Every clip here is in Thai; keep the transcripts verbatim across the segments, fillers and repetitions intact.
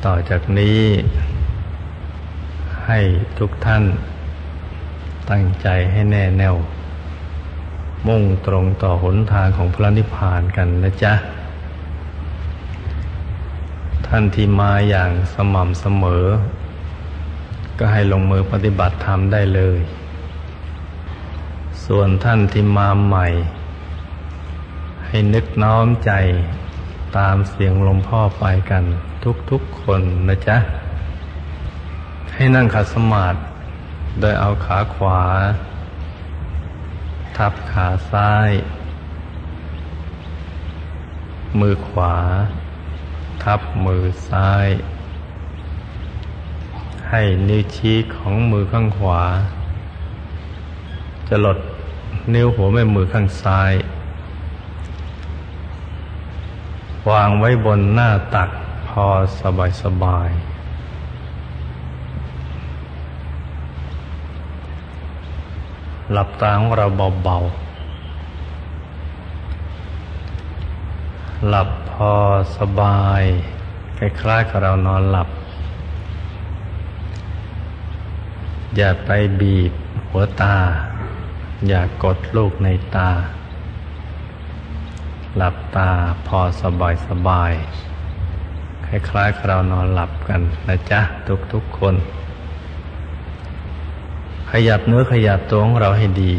ต่อจากนี้ให้ทุกท่านตั้งใจให้แน่แน่วมุ่งตรงต่อหนทางของพระนิพพานกันนะจ๊ะท่านที่มาอย่างสม่ำเสมอก็ให้ลงมือปฏิบัติธรรมได้เลยส่วนท่านที่มาใหม่ให้นึกน้อมใจตามเสียงหลวงพ่อไปกันทุกๆคนนะจ๊ะให้นั่งขัดสมาธิโดยเอาขาขวาทับขาซ้ายมือขวาทับมือซ้ายให้นิ้วชี้ของมือข้างขวาจะหลดนิ้วหัวแม่มือข้างซ้ายวางไว้บนหน้าตักพอสบายสบายหลับตาของเราเบาๆหลับพอสบายคล้ายๆกับเรานอนหลับอย่าไปบีบหัวตาอย่ากดลูกในตาหลับตาพอสบายสบายคล้ายๆกับเรานอนหลับกันนะจ๊ะทุกๆคนขยับเนื้อขยับตัวของเราให้ดี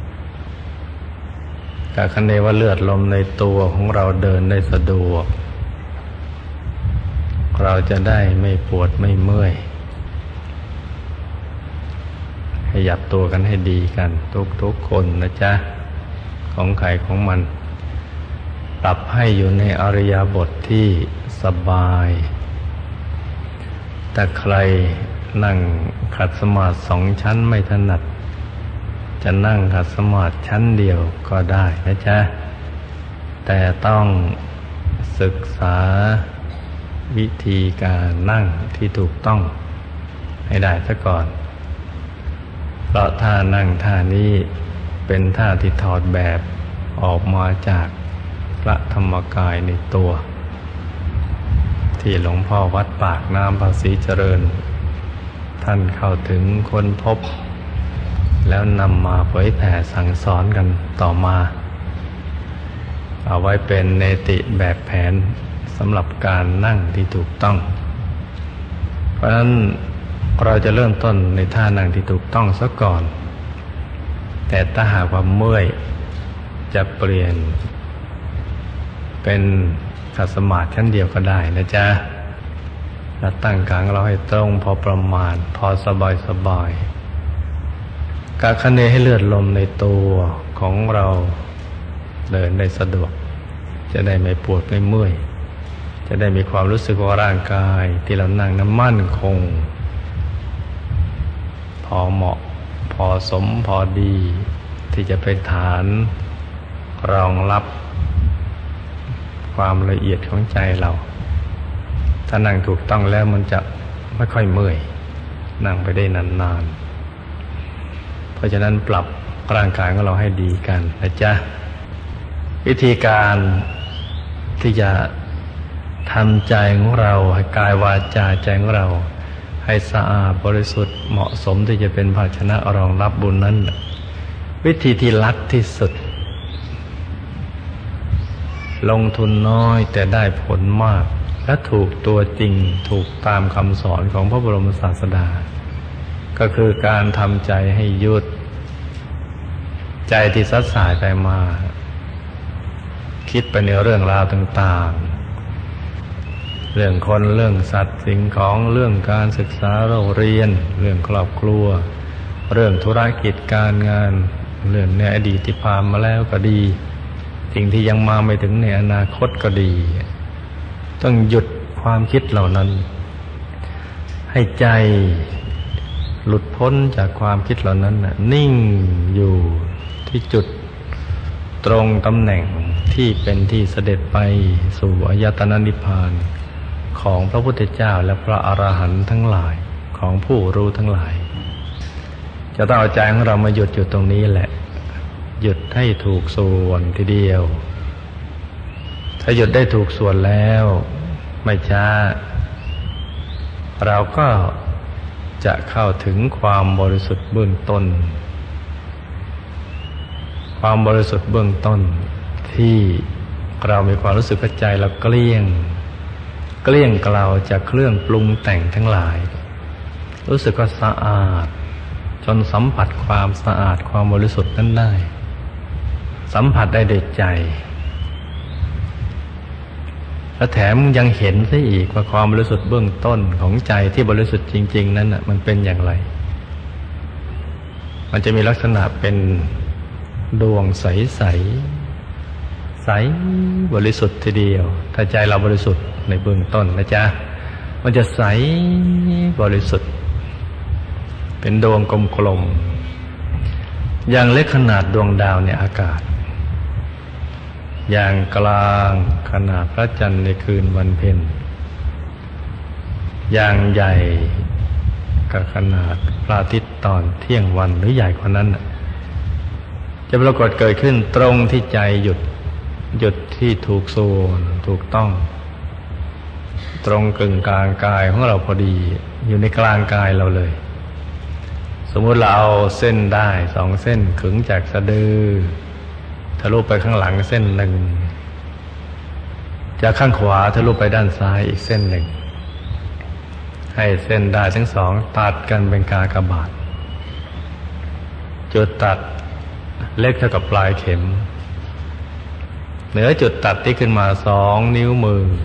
กะคันเนว่าเลือดลมในตัวของเราเดินได้สะดวกเราจะได้ไม่ปวดไม่เมื่อยขยับตัวกันให้ดีกันทุกๆคนนะจ๊ะของใครของมันปรับให้อยู่ในอิริยาบถที่สบายแต่ใครนั่งขัดสมาธิสองชั้นไม่ถนัดจะนั่งขัดสมาธิชั้นเดียวก็ได้นะจ๊ะแต่ต้องศึกษาวิธีการนั่งที่ถูกต้องให้ได้ซะก่อนเพราะท่านั่งท่านี้เป็นท่าที่ถอดแบบออกมาจากพระธรรมกายในตัวที่หลวงพ่อวัดปากน้ำภาษีเจริญท่านเข้าถึงค้นพบแล้วนำมาเผยแผ่สั่งสอนกันต่อมาเอาไว้เป็นเนติแบบแผนสำหรับการนั่งที่ถูกต้องเพราะฉะนั้นเราจะเริ่มต้นในท่านั่งที่ถูกต้องซะก่อนแต่ถ้าหากว่าเมื่อยจะเปลี่ยนเป็นขัดสมาธิชั้นเดียวก็ได้นะจ๊ะเราตั้งกลางเราให้ตรงพอประมาณพอสบายสบายกะคะเนให้เลือดลมในตัวของเราเดินได้สะดวกจะได้ไม่ปวดไม่เมื่อยจะได้มีความรู้สึกว่าร่างกายที่เรานั่งนั้นมั่นคงพอเหมาะพอสมพอดีที่จะเป็นฐานรองรับความละเอียดของใจเราถ้านั่งถูกต้องแล้วมันจะไม่ค่อยเมื่อยนั่งไปได้นานๆเพราะฉะนั้นปรับร่างกายของเราให้ดีกันนะจ๊ะวิธีการที่จะทำใจของเราให้กายวาจาใจของเราให้สะอาดบริสุทธิ์เหมาะสมที่จะเป็นภาชนะรองรับบุญนั้นวิธีที่ลัดที่สุดลงทุนน้อยแต่ได้ผลมากและถูกตัวจริงถูกตามคำสอนของพระบรมศาสดาก็คือการทำใจให้หยุดใจที่ซัดสายไปมาคิดไปในเรื่องราวต่างๆเรื่องคนเรื่องสัตว์สิ่งของเรื่องการศึกษาเราเรียนเรื่องครอบครัวเรื่องธุรกิจการงานเรื่องในอดีตที่ผ่านมาแล้วก็ดีสิ่งที่ยังมาไม่ถึงในอนาคตก็ดีต้องหยุดความคิดเหล่านั้นให้ใจหลุดพ้นจากความคิดเหล่านั้นน่ะนิ่งอยู่ที่จุดตรงตำแหน่งที่เป็นที่เสด็จไปสู่อายตนะนิพพานของพระพุทธเจ้าและพระอรหันต์ทั้งหลายของผู้รู้ทั้งหลายจะต้องเอาใจของเรามาหยุดอยู่ตรงนี้แหละหยุดให้ถูกส่วนทีเดียวถ้าหยุดได้ถูกส่วนแล้วไม่ช้าเราก็จะเข้าถึงความบริสุทธิ์เบื้องต้นความบริสุทธิ์เบื้องต้นที่เรามีความรู้สึกว่าใจเราเกลี้ยงเกลี้ยงเกลาจากเครื่องปรุงแต่งทั้งหลายรู้สึกว่าสะอาดจนสัมผัสความสะอาดความบริสุทธิ์นั้นได้สัมผัสได้ด้วยใจและแถมยังเห็นซะอีกว่าความบริสุทธิ์เบื้องต้นของใจที่บริสุทธิ์จริงๆนั้นน่ะมันเป็นอย่างไรมันจะมีลักษณะเป็นดวงใสๆใสบริสุทธิ์ทีเดียวถ้าใจเราบริสุทธิ์ในเบื้องต้นนะจ๊ะมันจะใสบริสุทธิ์เป็นดวงกลมๆอย่างเล็กขนาดดวงดาวในอากาศอย่างกลางขนาดพระจันทร์ในคืนวันเพ็ญอย่างใหญ่กับขนาดพระอาทิตย์ตอนเที่ยงวันหรือใหญ่กว่านั้นจะปรากฏเกิดขึ้นตรงที่ใจหยุดหยุดที่ถูกส่วนถูกต้องตรงกึ่งกลางกายของเราพอดีอยู่ในกลางกายเราเลยสมมุติเราเอาเส้นได้สองเส้นขึงจากสะดือทะลุไปข้างหลังเส้นหนึ่งจากข้างขวาทะลุไปด้านซ้ายอีกเส้นหนึ่งให้เส้นได้ทั้งสองตัดกันเป็นกากบาทจุดตัดเล็กเท่ากับปลายเข็มเหนือจุดตัดที่ขึ้นมาสองนิ้วมือ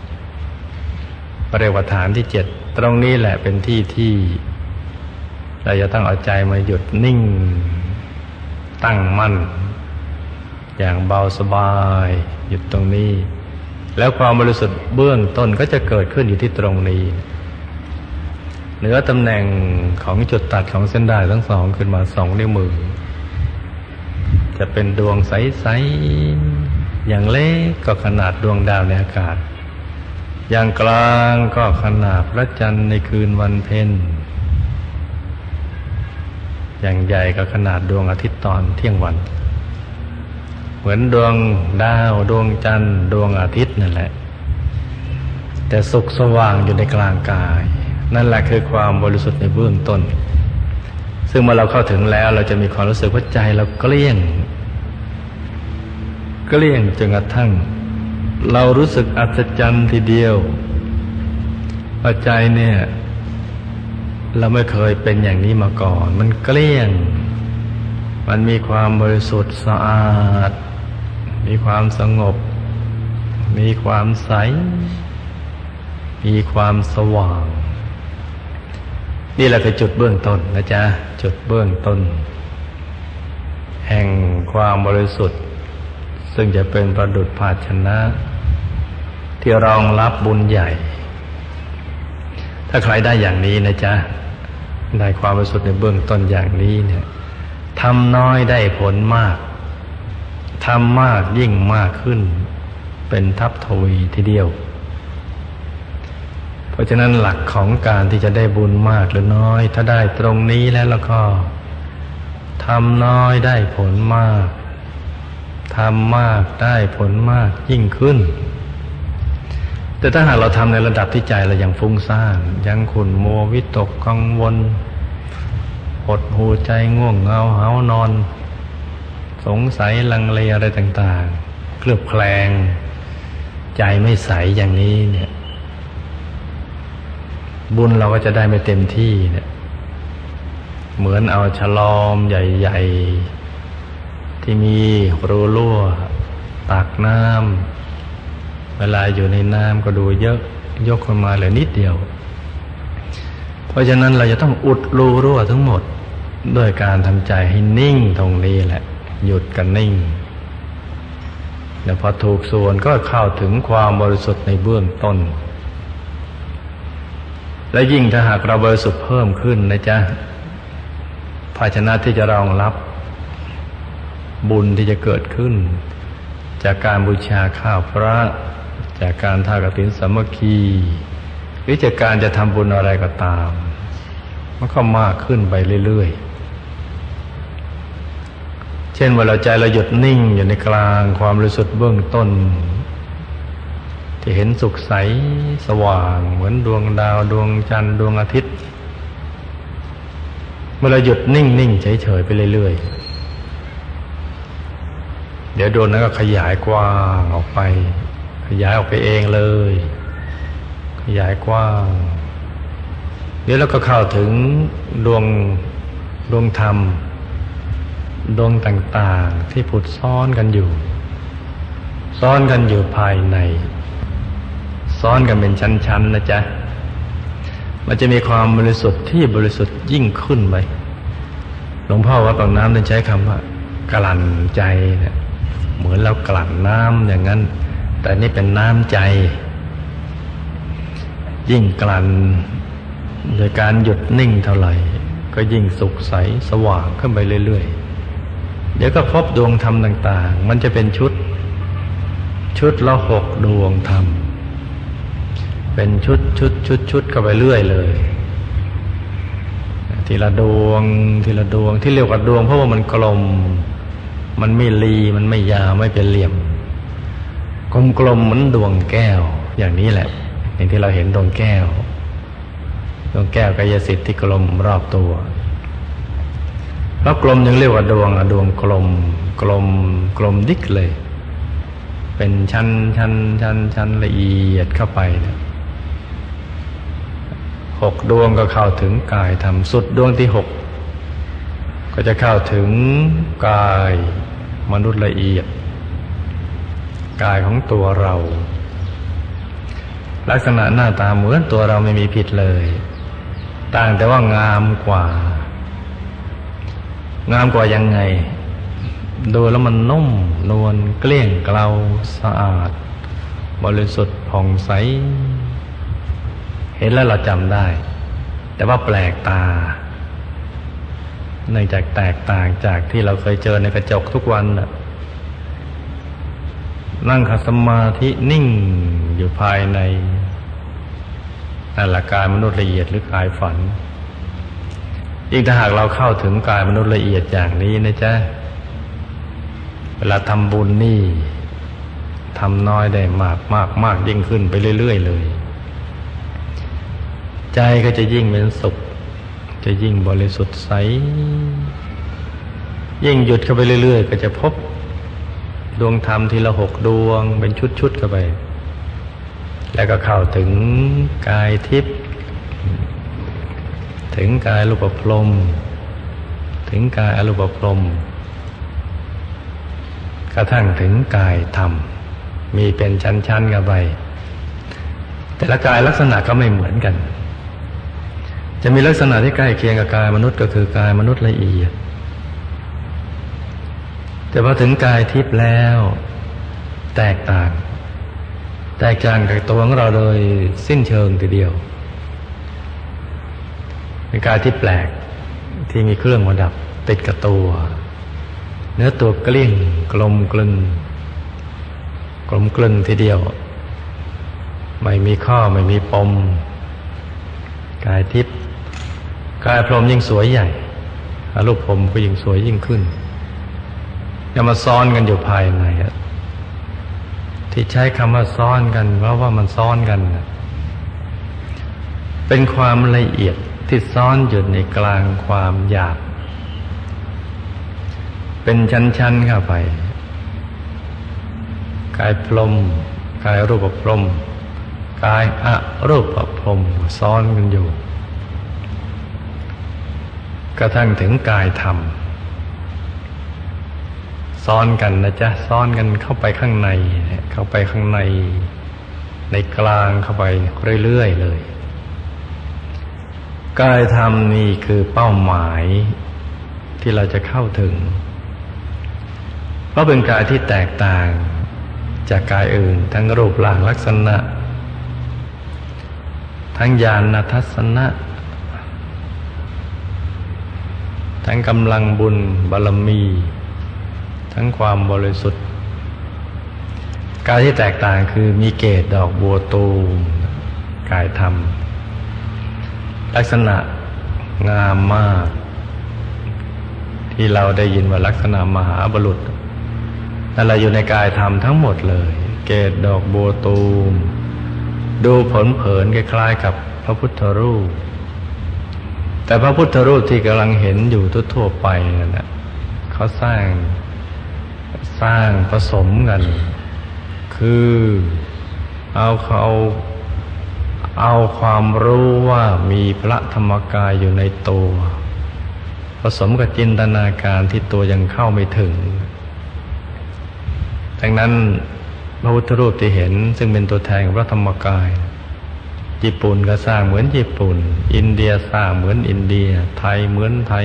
เรียกว่าฐานที่เจ็ดตรงนี้แหละเป็นที่ที่เราจะต้องเอาใจมาหยุดนิ่งตั้งมั่นอย่างเบาสบายหยุดตรงนี้แล้วความบริสุทธิ์เบื้องต้นก็จะเกิดขึ้นอยู่ที่ตรงนี้เหนือตำแหน่งของจุดตัดของเส้นด้ายทั้งสองขึ้นมาสองนิ้วมือจะเป็นดวงใสๆอย่างเล็กก็ขนาดดวงดาวในอากาศอย่างกลางก็ขนาดพระจันทร์ในคืนวันเพ็ญอย่างใหญ่ก็ขนาดดวงอาทิตย์ตอนเที่ยงวันเหมือนดวงดาวดวงจันทร์ดวงอาทิตย์นั่นแหละแต่สุขสว่างอยู่ในกลางกายนั่นแหละคือความบริสุทธิ์ในเบื้องต้นซึ่งเมื่อเราเข้าถึงแล้วเราจะมีความรู้สึกว่าใจเราเกลี้ยงเกลี้ยงจนกระทั่งเรารู้สึกอัศจรรย์ทีเดียวว่าใจเนี่ยเราไม่เคยเป็นอย่างนี้มาก่อนมันเกลี้ยงมันมีความบริสุทธิ์สะอาดมีความสงบมีความใสมีความสว่างนี่แหละคือจุดเบื้องต้นนะจ๊ะจุดเบื้องต้นแห่งความบริสุทธิ์ซึ่งจะเป็นประดุจภาชนะที่รองรับบุญใหญ่ถ้าใครได้อย่างนี้นะจ๊ะได้ความบริสุทธิ์ในเบื้องต้นอย่างนี้เนี่ยทำน้อยได้ผลมากทำมากยิ่งมากขึ้นเป็นทัพทวีทีเดียวเพราะฉะนั้นหลักของการที่จะได้บุญมากหรือน้อยถ้าได้ตรงนี้แล้วแล้วก็ทำน้อยได้ผลมากทำมากได้ผลมากยิ่งขึ้นแต่ถ้าหากเราทำในระดับที่ใจเรายังฟุ้งซ่านยังขุ่นมัววิตกกังวลหดหู่ใจง่วงเหงาหาวนอนสงสัยลังเลอะไรต่างๆเคลือบแคลงใจไม่ใสอย่างนี้เนี่ยบุญเราก็จะได้ไม่เต็มที่เนี่ยเหมือนเอาฉลอมใหญ่ๆที่มีรูรั่วตักน้ำเวลาอยู่ในน้ำก็ดูเยอะยกขึ้นมาเหลือนิดเดียวเพราะฉะนั้นเราจะต้องอุดรูรั่วทั้งหมดด้วยการทำใจให้นิ่งตรงนี้แหละหยุดกันนิ่งแล้วพอถูกส่วนก็เข้าถึงความบริสุทธิ์ในเบื้องต้นและยิ่งถ้าหากเราบริสุทธิ์เพิ่มขึ้นนะจ๊ะภาชนะที่จะรองรับบุญที่จะเกิดขึ้นจากการบูชาข้าวพระจากการทอดกฐินสามัคคีหรือจากการจะทำบุญอะไรก็ตามมันก็มากขึ้นไปเรื่อยๆเช่นเวลาใจเราหยุดนิ่งอยู่ในกลางความบริสุทธิ์เบื้องต้นที่เห็นสุขใสสว่างเหมือนดวงดาวดวงจันทร์ดวงอาทิตย์เมื่อเราหยุดนิ่งๆเฉยๆไปเรื่อยๆเดี๋ยวดวงนั้นก็ขยายกว้างออกไปขยายออกไปเองเลยขยายกว้างเดี๋ยวเราก็เข้าถึงดวงดวงธรรมดวงต่างๆที่ผุดซ้อนกันอยู่ซ้อนกันอยู่ภายในซ้อนกันเป็นชั้นๆนะจ๊ะมันจะมีความบริสุทธิ์ที่บริสุทธิ์ยิ่งขึ้นไปหลวงพ่อวัดปากน้ำได้ใช้คำว่ากลั่นใจเนี่ยเหมือนเรากลั่นน้ำอย่างนั้นแต่นี่เป็นน้ำใจยิ่งกลั่นโดยการหยุดนิ่งเท่าไหร่ก็ยิ่งสุขใสสว่างขึ้นไปเรื่อยๆเดี๋ยวก็พบดวงธรรมต่างๆมันจะเป็นชุดชุดละหกดวงธรรมเป็นชุดชุดชุดชุดเข้าไปเรื่อยเลยทีละดวงทีละดวงที่เรียกว่าดวงเพราะว่ามันกลมมันไม่รีมันไม่ยาวไม่เป็นเหลี่ยมกลมๆเหมือนดวงแก้วอย่างนี้แหละอย่างที่เราเห็นดวงแก้วดวงแก้วกายสิทธิ์ที่กลมรอบตัวแล้วกลมยังเรียกว่าดวงอะดวงกลมกลมกลมดิกเลยเป็นชั้นชั้นชั้นชั้นละเอียดเข้าไปเนี่ยหกดวงก็เข้าถึงกายธรรมสุดดวงที่หกก็จะเข้าถึงกายมนุษย์ละเอียดกายของตัวเราลักษณะหน้าตาเหมือนตัวเราไม่มีผิดเลยต่างแต่ว่างามกว่างามกว่ายังไงดูแล้วมันนุ่มนวลเกลี้ยงเกลาสะอาดบริสุทธิ์ผ่องใสเห็นแล้วเราจำได้แต่ว่าแปลกตาเนื่องจากแตกต่างจากที่เราเคยเจอในกระจกทุกวันน่ะนั่งขัดสมาธินิ่งอยู่ภายในนั่นแหละกายมนุษย์ละเอียดหรือกายฝันยิ่งถ้าหากเราเข้าถึงกายมนุษย์ละเอียดอย่างนี้นะจ๊ะเวลาทำบุญนี่ทำน้อยได้มากมากมากยิ่งขึ้นไปเรื่อยๆเลยใจก็จะยิ่งเป็นสุขจะยิ่งบริสุทธิ์ใสยิ่งหยุดเข้าไปเรื่อยๆก็จะพบดวงธรรมทีละหกดวงเป็นชุดๆเข้าไปแล้วก็เข้าถึงกายทิพย์ถึงกายรูปพรหมถึงกายอรูปพรหมกระทั่งถึงกายธรรมมีเป็นชั้นๆกันไปแต่ละกายลักษณะก็ไม่เหมือนกันจะมีลักษณะที่ใกล้เคียงกับกายมนุษย์ก็คือกายมนุษย์ละเอียดแต่พอถึงกายทิพย์แล้วแตกต่างแตกต่างจากตัวของเราโดยสิ้นเชิงทีเดียวเป็นกายที่แปลกที่มีเครื่องประดับติดกับตัวเนื้อตัวเกลี้ยงกลมกลึงกลมกลึงทีเดียวไม่มีข้อไม่มีปมกายทิพย์กายพรหมยิ่งสวยใหญ่อรูปพรหมก็ยิ่งสวยยิ่งขึ้นอย่ามาซ้อนกันอยู่ภายในที่ใช้คำว่าซ้อนกันเพราะว่ามันซ้อนกันเป็นความละเอียดที่ซ้อนอยู่ในกลางความหยาบเป็นชั้นๆเข้าไปกายพรหมกายรูปพรหมกายอรูปพรหมซ้อนกันอยู่กระทั่งถึงกายธรรมซ้อนกันนะจ๊ะซ้อนกันเข้าไปข้างในเข้าไปข้างในในกลางเข้าไปเรื่อยๆเลยกายธรรมนี่คือเป้าหมายที่เราจะเข้าถึงเพราะเป็นกายที่แตกต่างจากกายอื่นทั้งรูปร่างลักษณะทั้งญาณทัศนะทั้งกำลังบุญบารมีทั้งความบริสุทธิ์กายที่แตกต่างคือมีเกศดอกบัวตูมกายธรรมลักษณะงามมากที่เราได้ยินว่าลักษณะมหาบุรุษนั่นแหละอยู่ในกายธรรมทั้งหมดเลยเกเกศดอกบัวตูมดูผลเผินคล้ายๆกับพระพุทธรูปแต่พระพุทธรูปที่กำลังเห็นอยู่ทั่วๆไปนั่นแหละเขาสร้างสร้างผสมกันคือเอาเขาเอาความรู้ว่ามีพระธรรมกายอยู่ในตัวผสมกับจินตนาการที่ตัวยังเข้าไม่ถึงดังนั้นพระพุทธรูปที่เห็นซึ่งเป็นตัวแทนของพระธรรมกายญี่ปุ่นก็สร้างเหมือนญี่ปุ่นอินเดียสร้างเหมือนอินเดียไทยเหมือนไทย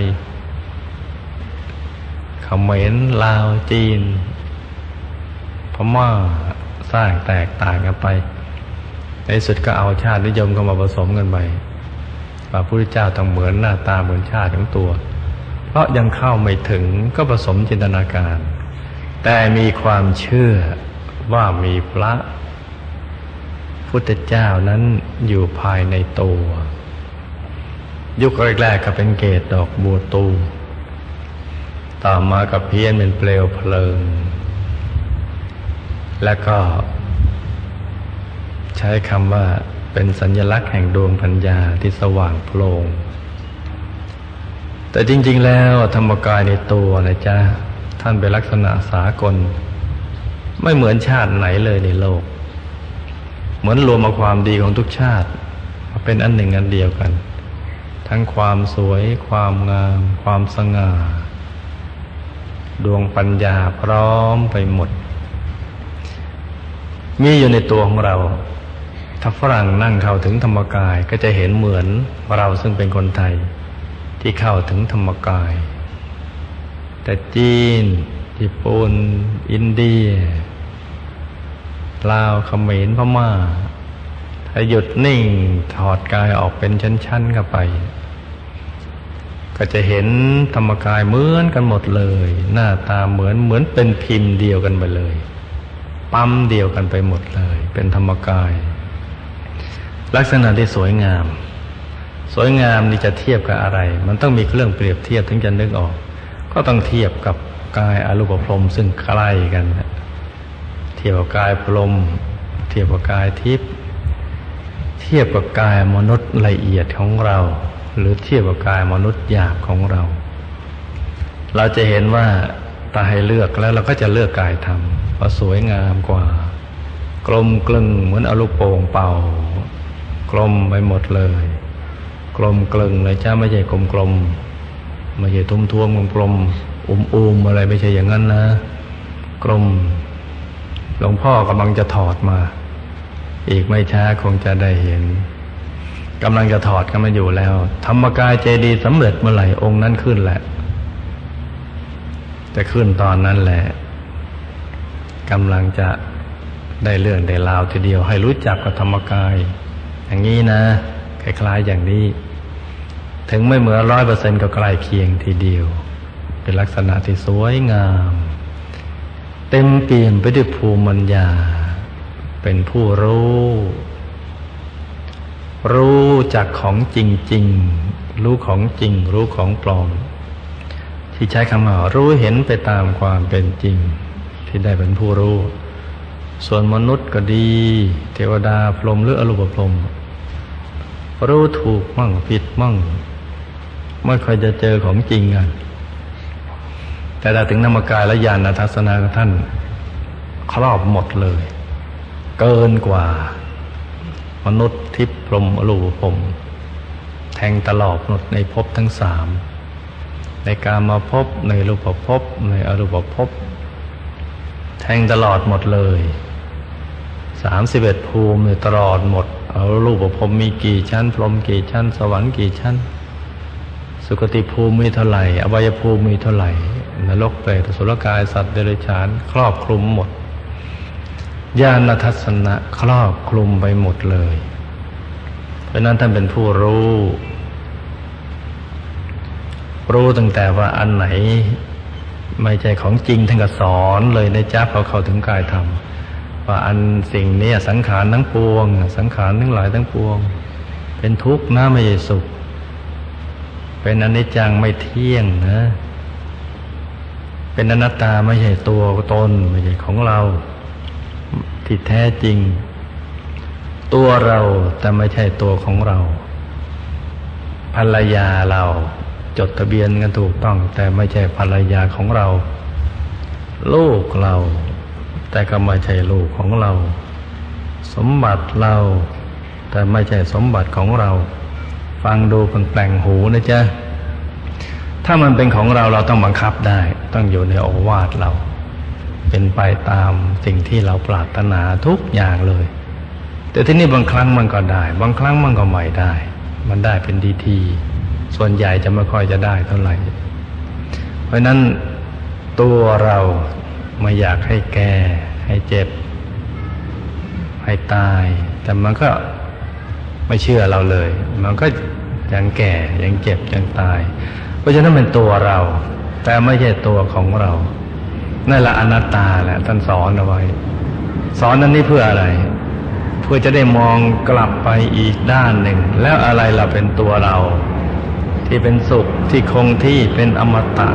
เขมรลาวจีนพม่าสร้างแตกต่างกันไปในสุดก็เอาชาตินิยมเข้ามาผสมกันไปพระพุทธเจ้าต้องเหมือนหน้าตาเหมือนชาติของตัวเพราะยังเข้าไม่ถึงก็ผสมจินตนาการแต่มีความเชื่อว่ามีพระพุทธเจ้านั้นอยู่ภายในตัวยุคแรกๆก็เป็นเกศดอกบัวตูมต่อมาก็เพี้ยนเป็นเปลวเพลิงแล้วก็ใช้คำว่าเป็นสัญลักษณ์แห่งดวงปัญญาที่สว่างโพลงแต่จริงๆแล้วธรรมกายในตัวนะจ๊ะท่านเป็นลักษณะสากลไม่เหมือนชาติไหนเลยในโลกเหมือนรวมเอาความดีของทุกชาติมาเป็นอันหนึ่งอันเดียวกันทั้งความสวยความงามความสง่าดวงปัญญาพร้อมไปหมดมีอยู่ในตัวของเราถ้าฝรั่งนั่งเข้าถึงธรรมกายก็จะเห็นเหมือนเราซึ่งเป็นคนไทยที่เข้าถึงธรรมกายแต่จีนญี่ปุ่นอินเดียลาวเขมรพม่าถ้าหยุดนิ่งถอดกายออกเป็นชั้นๆเข้าไปก็จะเห็นธรรมกายเหมือนกันหมดเลยหน้าตาเหมือนเหมือนเป็นพิมพ์เดียวกันไปเลยปั๊มเดียวกันไปหมดเลยเป็นธรรมกายลักษณะที่สวยงามสวยงามนี่จะเทียบกับอะไรมันต้องมีเครื่องเปรียบเทียบถึงจะนึกออกก็ต้องเทียบกับกายอรูปพรหมซึ่งใกล้กันเทียบกับกายพรหมเทียบกับกายทิพย์เทียบกับกายมนุษย์ละเอียดของเราหรือเทียบกับกายมนุษย์หยาบของเราเราจะเห็นว่าถ้าให้เลือกแล้วเราก็จะเลือกกายธรรมเพราะสวยงามกว่ากลมกลึงเหมือนเอาลูกโป่งเป่ากลมไปหมดเลยกลมกลึงเลยจ้าไม่ใช่กลมกลมไม่ใช่ทุ่มท่วมกลมกลมอุ้มอุ้มอะไรไม่ใช่อย่างนั้นนะกลมหลวงพ่อกำลังจะถอดมาอีกไม่ช้าคงจะได้เห็นกำลังจะถอดกันมาอยู่แล้วธรรมกายเจดีย์สำเร็จเมื่อไหร่องค์นั้นขึ้นแหละจะขึ้นตอนนั้นแหละกำลังจะได้เรื่องได้ราวทีเดียวให้รู้จักกับธรรมกายอย่างนี้นะคล้ายๆอย่างนี้ถึงไม่เหมือนร้อยเปอร์เซ็นต์ก็ใกล้เคียงทีเดียวเป็นลักษณะที่สวยงามเต็มเปี่ยมไปด้วยภูมิปัญญาเป็นผู้รู้รู้จักของจริงๆรู้ของจริงรู้ของปลอมที่ใช้คำว่ารู้เห็นไปตามความเป็นจริงที่ได้เป็นผู้รู้ส่วนมนุษย์ก็ดีเทวดาพรหมหรืออรูปพรหมรู้ถูกมั่งผิดมั่งไม่ค่อยจะเจอของจริงกันแต่ถ้าถึงธรรมกายและญาณทัศนะของท่านครอบหมดเลยเกินกว่ามนุษย์ทิพย์พรหมอรูปพรหมแทงตลอดหมดในภพทั้งสามในกามภพในรูปภพในอรูปภพแทงตลอดหมดเลยสามสิบเอ็ดภูมิตลอดหมดอรูปภพมีกี่ชั้นพรหมกี่ชั้นสวรรค์กี่ชั้นสุคติภูมิมีเท่าไหร่อบายภูมิมีเท่าไหร่นรกเปรตอสุรกายสัตว์เดรัจฉานครอบคลุมหมดญาณทัศนะครอบคลุมไปหมดเลยเพราะนั้นท่านเป็นผู้รู้รู้ตั้งแต่ว่าอันไหนไม่ใช่ของจริงท่านก็สอนเลยในจ๊ะพอเข้าถึงกายธรรมว่าอันสิ่งนี้สังขารทั้งปวงสังขารทั้งหลายทั้งปวงเป็นทุกข์นะไม่ใช่สุขเป็นอนิจจังไม่เที่ยงนะเป็นอนัตตาไม่ใช่ตัวตนไม่ใช่ของเราที่แท้จริงตัวเราแต่ไม่ใช่ตัวของเราภรรยาเราจดทะเบียนกันถูกต้องแต่ไม่ใช่ภรรยาของเราลูกเราแต่ก็ไม่ใช่ลูกของเราสมบัติเราแต่ไม่ใช่สมบัติของเราฟังดูเป็นแปลงหูนะจ๊ะถ้ามันเป็นของเราเราต้องบังคับได้ต้องอยู่ในโอวาทเราเป็นไปตามสิ่งที่เราปรารถนาทุกอย่างเลยแต่ที่นี่บางครั้งมันก็ได้บางครั้งมันก็ไม่ได้มันได้เป็นทีทีส่วนใหญ่จะไม่ค่อยจะได้เท่าไหร่เพราะนั้นตัวเราไม่อยากให้แก่ให้เจ็บให้ตายแต่มันก็ไม่เชื่อเราเลยมันก็ยังแก่ยังเจ็บยังตายเพราะฉะนั้นเป็นตัวเราแต่ไม่ใช่ตัวของเรานั่นแหละอนัตตาแหละท่านสอนเอาไว้สอนนั้นนี่เพื่ออะไรเพื่อจะได้มองกลับไปอีกด้านหนึ่งแล้วอะไรเราเป็นตัวเราที่เป็นสุขที่คงที่เป็นอมตะ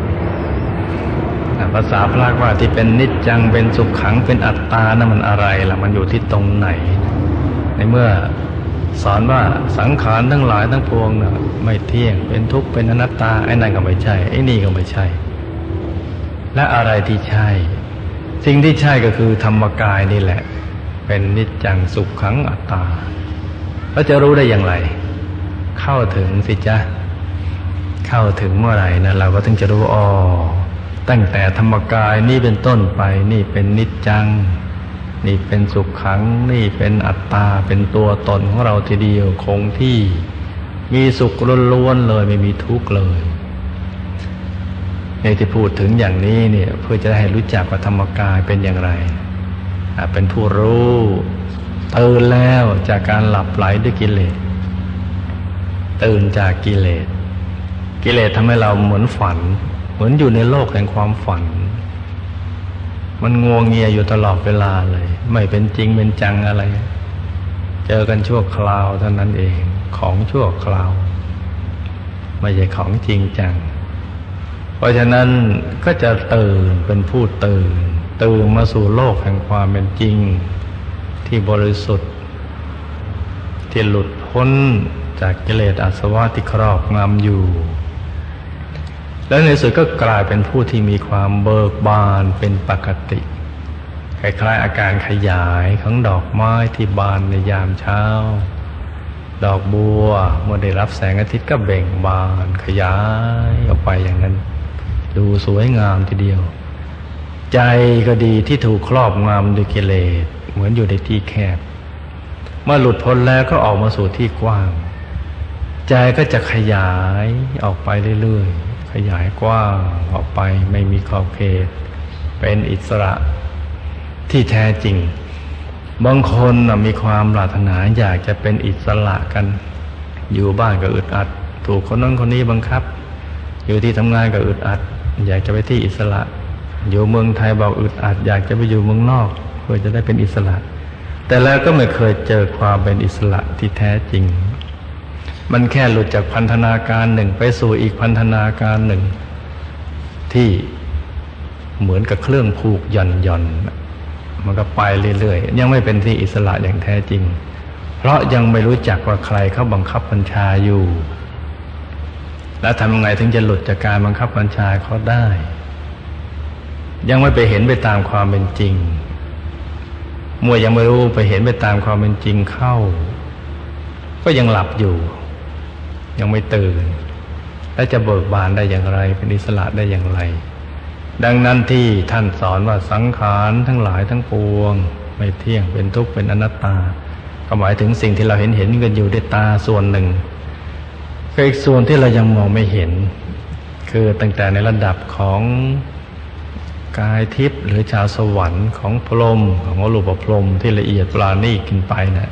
ภาษาพระว่าที่เป็นนิจจังเป็นสุขขังเป็นอัตตานั่นมันอะไรล่ะมันอยู่ที่ตรงไหนในเมื่อสอนว่าสังขารทั้งหลายทั้งปวงน่ะไม่เที่ยงเป็นทุกข์เป็นอนัตตาไอ้นั่นก็ไม่ใช่ไอ้นี่ก็ไม่ใช่และอะไรที่ใช่สิ่งที่ใช่ก็คือธรรมกายนี่แหละเป็นนิจจังสุขขังอัตตาแล้วจะรู้ได้อย่างไรเข้าถึงสิจ๊ะเข้าถึงเมื่อไหร่นะเราก็ถึงจะรู้อ๋อตั้งแต่ธรรมกายนี่เป็นต้นไปนี่เป็นนิจจังนี่เป็นสุขขังนี่เป็นอัตตาเป็นตัวตนของเราทีเดียวคงที่มีสุขล้วนๆเลยไม่มีทุกข์เลยในที่พูดถึงอย่างนี้เนี่ยเพื่อจะให้รู้จักว่าธรรมกายเป็นอย่างไรเป็นผู้รู้ตื่นแล้วจากการหลับไหลด้วยกิเลสตื่นจากกิเลสกิเลสทำให้เราเหมือนฝันเหมือนอยู่ในโลกแห่งความฝันมันงัวเงียอยู่ตลอดเวลาเลยไม่เป็นจริงเป็นจังอะไรเจอกันชั่วคราวเท่านั้นเองของชั่วคราวไม่ใช่ของจริงจังเพราะฉะนั้นก็จะตื่นเป็นผู้ตื่นตื่นมาสู่โลกแห่งความเป็นจริงที่บริสุทธิ์ที่หลุดพ้นจากกิเลสอาสวะที่ครอบงำอยู่แล้วในสุดก็กลายเป็นผู้ที่มีความเบิกบานเป็นปกติคล้ายๆอาการขยายของดอกไม้ที่บานในยามเช้าดอกบัวเมื่อได้รับแสงอาทิตย์ก็เบ่งบานขยายออกไปอย่างนั้นดูสวยงามทีเดียวใจก็ดีที่ถูกครอบงำด้วยกิเลสเหมือนอยู่ในที่แคบเมื่อหลุดพ้นแล้วก็ออกมาสู่ที่กว้างใจก็จะขยายออกไปเรื่อยๆขยายกว้างออกไปไม่มีขอบเขตเป็นอิสระที่แท้จริงบางคนมีความปรารถนาอยากจะเป็นอิสระกันอยู่บ้านก็อึดอัดถูกคนนั้นคนนี้บังคับอยู่ที่ทำงานก็อึดอัดอยากจะไปที่อิสระอยู่เมืองไทยบอกอึดอัดอยากจะไปอยู่เมืองนอกเพื่อจะได้เป็นอิสระแต่แล้วก็ไม่เคยเจอความเป็นอิสระที่แท้จริงมันแค่หลุดจากพันธนาการหนึ่งไปสู่อีกพันธนาการหนึ่งที่เหมือนกับเครื่องผูกหย่อนหย่อนมันก็ไปเรื่อยๆยังไม่เป็นที่อิสระอย่างแท้จริงเพราะยังไม่รู้จักว่าใครเขาบังคับบัญชาอยู่แล้วทำยังไงถึงจะหลุดจากการบังคับบัญชาเขาได้ยังไม่ไปเห็นไปตามความเป็นจริงเมื่อยังไม่รู้ไปเห็นไปตามความเป็นจริงเข้าก็ยังหลับอยู่ยังไม่ตื่นและจะเบิกบานได้อย่างไรเป็นอิสระได้อย่างไรดังนั้นที่ท่านสอนว่าสังขารทั้งหลายทั้งปวงไม่เที่ยงเป็นทุกข์เป็นอนัตตาก็หมายถึงสิ่งที่เราเห็นเห็นกันอยู่ด้วยตาส่วนหนึ่งอีกส่วนที่เรายังมองไม่เห็นคือตั้งแต่ในระดับของกายทิพย์หรือชาวสวรรค์ของพรหมของอรูปพรหมที่ละเอียดปราณีตขึ้นไปนะ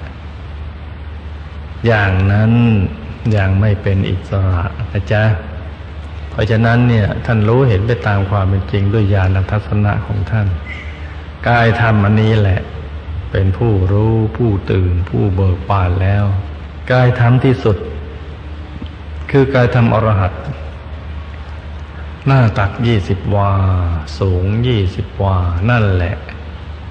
อย่างนั้นยังไม่เป็นอิสระนะจ๊ะเพราะฉะนั้นเนี่ยท่านรู้เห็นไปตามความเป็นจริงด้วยญาณทัศนะของท่านกายธรรมอันนี้แหละเป็นผู้รู้ผู้ตื่นผู้เบิกบานแล้วกายธรรมที่สุดคือกายธรรมอรหัตหน้าตักยี่สิบวาสูงยี่สิบวานั่นแหละ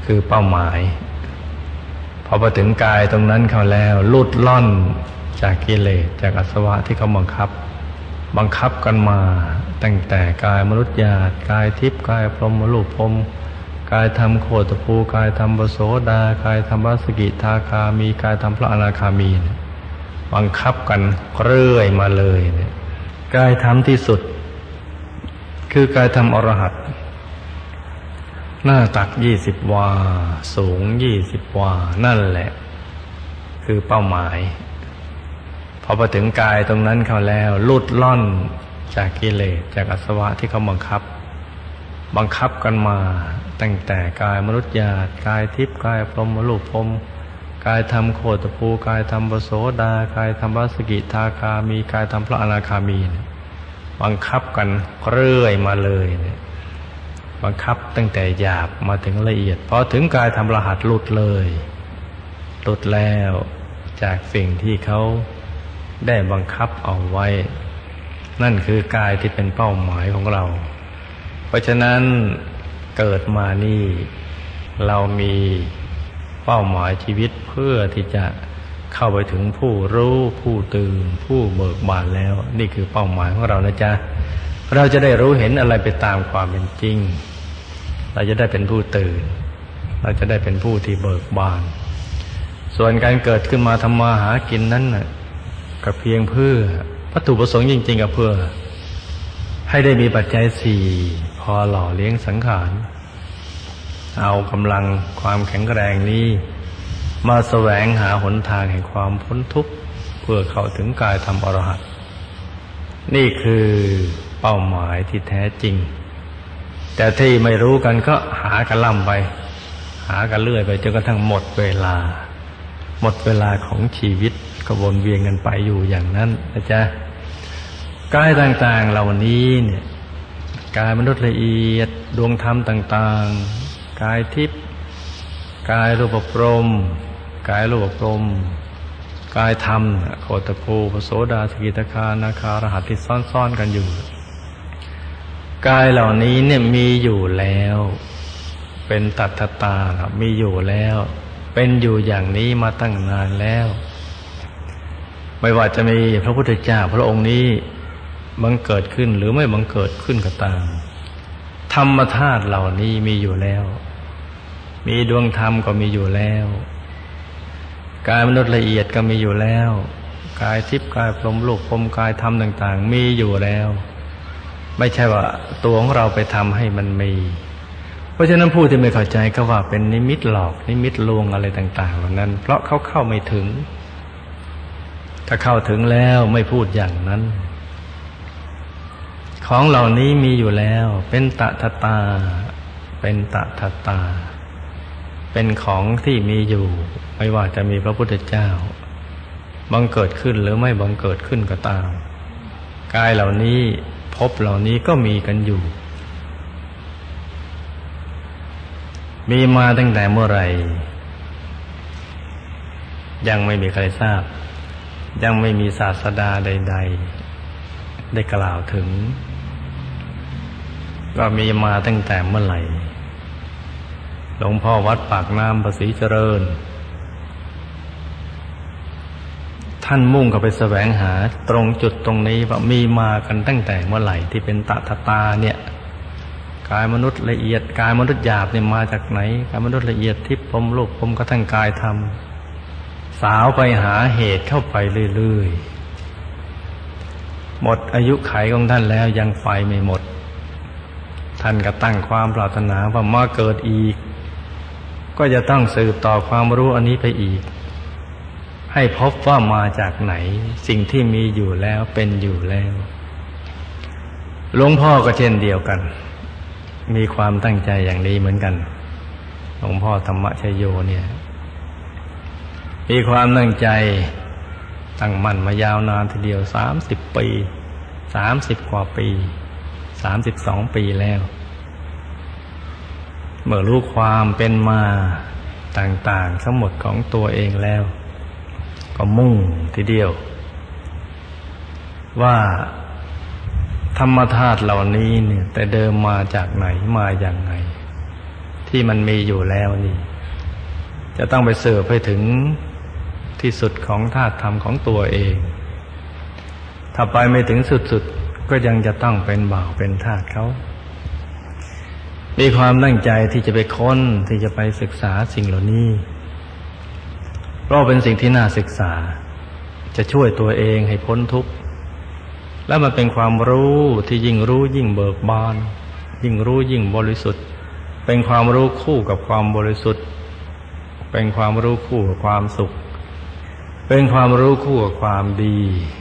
คือเป้าหมายพอไปถึงกายตรงนั้นเขาแล้วหลุดล่อนจากกิเลสจากอาสวะที่เขาบังคับบังคับกันมาตั้งแต่กายมนุษย์หยาบกายทิพย์กายพรหมรูปพรหมกายธรรมโคตภูกายธรรมปโสดากายธรรมสกิทาคามีกายธรรมพระอนาคามีบังคับกันเรื่อยมาเลยเนี่ยกายธรรมที่สุดคือกายธรรมอรหัตหน้าตักยี่สิบวาสูงยี่สิบวานั่นแหละคือเป้าหมายพอไปถึงกายตรงนั้นเขาแล้วหลุดล่อนจากกิเลสจากอาสวะที่เขาบังคับบังคับกันมาตั้งแต่กายมนุษย์หยาบกายทิพย์กายพรหมรูปพรหมกายธรรมโคตภูกายธรรมปโสดากายธรรมสกิทาคามีกายธรรมพระอนาคามีบังคับกันเรื่อยมาเลยเนี่ยบังคับตั้งแต่หยาบมาถึงละเอียดพอถึงกายธรรมอรหัตหลุดเลยหลุดแล้วจากสิ่งที่เขาได้บังคับเอาไว้นั่นคือกายที่เป็นเป้าหมายของเราเพราะฉะนั้นเกิดมานี่เรามีเป้าหมายชีวิตเพื่อที่จะเข้าไปถึงผู้รู้ผู้ตื่นผู้เบิกบานแล้วนี่คือเป้าหมายของเรานะจ๊ะเราจะได้รู้เห็นอะไรไปตามความเป็นจริงเราจะได้เป็นผู้ตื่นเราจะได้เป็นผู้ที่เบิกบานส่วนการเกิดขึ้นมาทำมาหากินนั้นน่ะก็เพียงเพื่อวัตถุประสงค์จริงๆก็เพื่อให้ได้มีปัจจัยสี่พอหล่อเลี้ยงสังขารเอากำลังความแข็งแรงนี้มาแสวงหาหนทางแห่งความพ้นทุกข์เพื่อเข้าถึงกายธรรมอรหัตนี่คือเป้าหมายที่แท้จริงแต่ที่ไม่รู้กันก็หากันล่ำไปหากันเรื่อยไปจนกระทั่งหมดเวลาหมดเวลาของชีวิตก็วนเวียนกันไปอยู่อย่างนั้นนะจ๊ะกายต่างๆเหล่านี้เนี่ยกายมนุษย์ละเอียดดวงธรรมต่างๆกายทิพย์กายรูปพรหมกายรูปพรหมกายธรรมโคตภูปโสดาสกิทาคานาคารหัสที่ซ่อนๆกันอยู่กายเหล่านี้เนี่ยมีอยู่แล้วเป็นตัทตาครับมีอยู่แล้วเป็นอยู่อย่างนี้มาตั้งนานแล้วไม่ว่าจะมีพระพุทธเจ้าพระองค์นี้บังเกิดขึ้นหรือไม่บังเกิดขึ้นก็ตามธรรมธาตุเหล่านี้มีอยู่แล้วมีดวงธรรมก็มีอยู่แล้วกายมนุษย์ละเอียดก็มีอยู่แล้วกายทิพย์กายพรหมรูปพรหมกายธรรมต่างๆมีอยู่แล้วไม่ใช่ว่าตัวของเราไปทำให้มันมีเพราะฉะนั้นผู้ที่ไม่เข้าใจก็ว่าเป็นนิมิตหลอกนิมิตลวงอะไรต่างๆเหล่านั้นเพราะเขาเข้าไม่ถึงถ้าเข้าถึงแล้วไม่พูดอย่างนั้นของเหล่านี้มีอยู่แล้วเป็นตถตาเป็นตถตาเป็นของที่มีอยู่ไม่ว่าจะมีพระพุทธเจ้าบังเกิดขึ้นหรือไม่บังเกิดขึ้นก็ตามกายเหล่านี้ภพเหล่านี้ก็มีกันอยู่มีมาตั้งแต่เมื่อไหร่ยังไม่มีใครทราบยังไม่มีศาสดาใดๆได้กล่าวถึงก็มีมาตั้งแต่เมื่อไหร่หลวงพ่อวัดปากน้ำภาษีเจริญท่านมุ่งเข้าไปแสวงหาตรงจุดตรงนี้ว่ามีมากันตั้งแต่เมื่อไหร่ที่เป็นตถตาเนี่ยกายมนุษย์ละเอียดกายมนุษย์หยาบเนี่ยมาจากไหนกายมนุษย์ละเอียดทิพย์พรหมรูปพรหมกระทั่งกายธรรมสาวไปหาเหตุเข้าไปเรื่อยๆหมดอายุไขของท่านแล้วยังไฟไม่หมดท่านก็ตั้งความปรารถนาว่ามาเกิดอีกก็จะต้องสืบต่อความรู้อันนี้ไปอีกให้พบว่ามาจากไหนสิ่งที่มีอยู่แล้วเป็นอยู่แล้วหลวงพ่อก็เช่นเดียวกันมีความตั้งใจอย่างนี้เหมือนกันหลวงพ่อธรรมชโยเนี่ยมีความตั้งใจตั้งมั่นมายาวนานทีเดียวสามสิบปีสามสิบกว่าปีสามสิบสองปีแล้วเมื่อรู้ความเป็นมาต่างๆทั้งหมดของตัวเองแล้วก็มุ่งทีเดียวว่าธรรมธาตุเหล่านี้เนี่ยแต่เดิมมาจากไหนมาอย่างไงทที่มันมีอยู่แล้วนี่จะต้องไปเสิร์ฟให้ถึงที่สุดของธาตุธรรมของตัวเองถ้าไปไม่ถึงสุดๆก็ยังจะต้องเป็นบ่าวเป็นทาสเขามีความตั้งใจที่จะไปค้นที่จะไปศึกษาสิ่งเหล่านี้เพราะเป็นสิ่งที่น่าศึกษาจะช่วยตัวเองให้พ้นทุกข์และมันเป็นความรู้ที่ยิ่งรู้ยิ่งเบิกบานยิ่งรู้ยิ่งบริสุทธิ์เป็นความรู้คู่กับความบริสุทธิ์เป็นความรู้คู่กับความสุขเป็นความรู้คู่กับความดี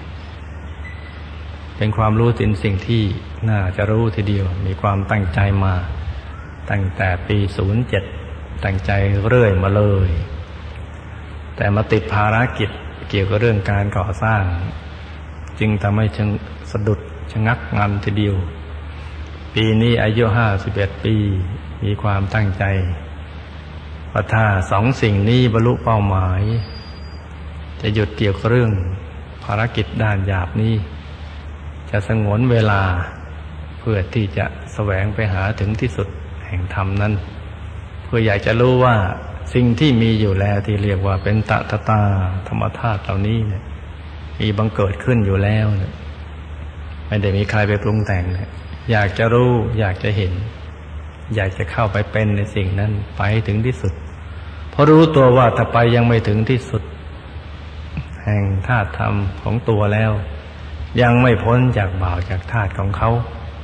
เป็นความรู้ถึงสิ่งที่น่าจะรู้ทีเดียวมีความตั้งใจมาตั้งแต่ปีศูนย์เจ็ดตั้งใจเรื่อยมาเลยแต่มาติดภารกิจเกี่ยวกับเรื่องการก่อสร้างจึงทำให้ชะสะดุดชะงักงันทีเดียวปีนี้อายุห้าสิบเอ็ดปีมีความตั้งใจว่าถ้าสองสิ่งนี้บรรลุเป้าหมายจะหยุดเกี่ยวกับเรื่องภารกิจด้านหยาบนี้จะสงวนเวลาเพื่อที่จะแสวงไปหาถึงที่สุดแห่งธรรมนั้นเพื่ออยากจะรู้ว่าสิ่งที่มีอยู่แล้วที่เรียกว่าเป็นตถตาธรรมธาตุเหล่านี้เนี่ยมีบังเกิดขึ้นอยู่แล้วเนี่ยไม่ได้มีใครไปปรุงแต่งเนี่ยอยากจะรู้อยากจะเห็นอยากจะเข้าไปเป็นในสิ่งนั้นไปถึงที่สุดเพราะรู้ตัวว่าถ้าไปยังไม่ถึงที่สุดแห่งธาตุธรรมของตัวแล้วยังไม่พ้นจากบ่าวจากธาตุของเขา